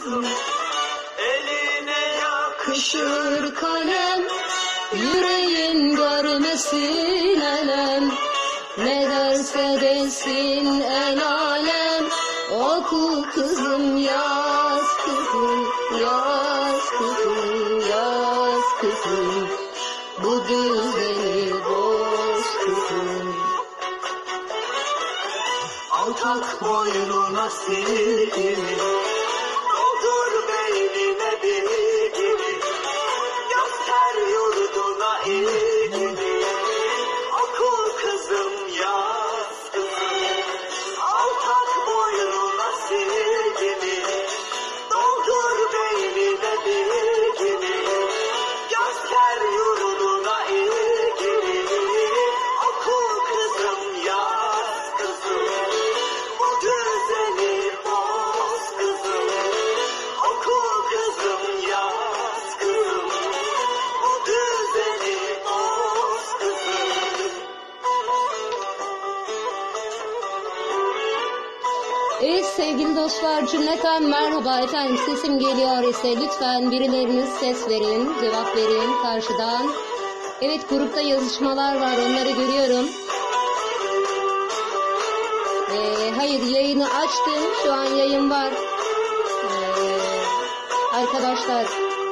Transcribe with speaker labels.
Speaker 1: Eline yakışır kalem, yüreğin görmesin elem. Ne derse desin el alem, oku kızım yaz kızım, yaz kızım, yaz kızım. Bu düzeni boz kızım. Altak boynuna silgini, doldur beynine bilgini, göster yurduna ilgini. Oku kızım yaz kızım. Altak boynuna silgini, doldur beynine bilgini, göster yurduna ilgini. Oku kızım yaz kızım. Bu düzeni boz kızım. Oku kızım yaz kızım. Bu düzeni boz kızım.
Speaker 2: Evet sevgili dostlar, cümleten merhaba efendim, sesim geliyor ise lütfen birileriniz ses verin, cevap verin karşıdan. Evet, grupta yazışmalar var, onları görüyorum. Hayır, yayını açtım, şu an yayın var. Arkadaşlar